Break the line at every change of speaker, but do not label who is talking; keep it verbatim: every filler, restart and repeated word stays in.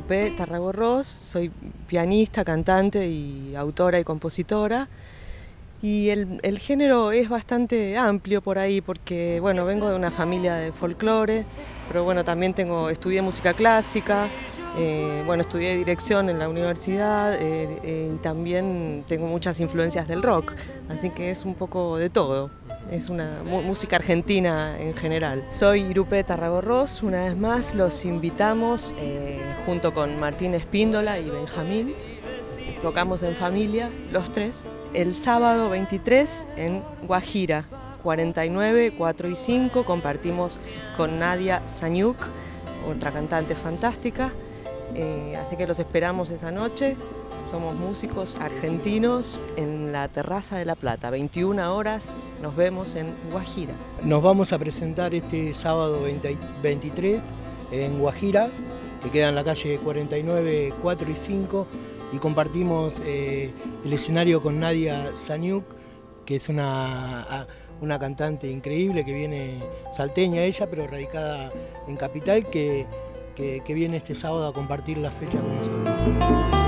Irupé Tarragorros, soy pianista, cantante y autora y compositora. Y el, el género es bastante amplio por ahí porque, bueno, vengo de una familia de folclore, pero bueno, también tengo, estudié música clásica, eh, bueno, estudié dirección en la universidad eh, eh, y también tengo muchas influencias del rock, así que es un poco de todo. Es una música argentina en general. Soy Irupé Tarragorros, una vez más los invitamos eh, junto con Martín Espíndola y Benjamín. Tocamos en familia, los tres, el sábado veintitrés en Guajira, cuarenta y nueve, cuatro y cinco, compartimos con Nadia Sanyuk, otra cantante fantástica, eh, así que los esperamos esa noche. Somos músicos argentinos en la Terraza de la Plata, veintiuna horas, nos vemos en Guajira.
Nos vamos a presentar este sábado veintitrés en Guajira, que queda en la calle cuarenta y nueve, cuatro y cinco, y compartimos eh, el escenario con Nadia Sanyuk, que es una, una cantante increíble que viene salteña ella, pero radicada en Capital, que, que, que viene este sábado a compartir la fecha con nosotros.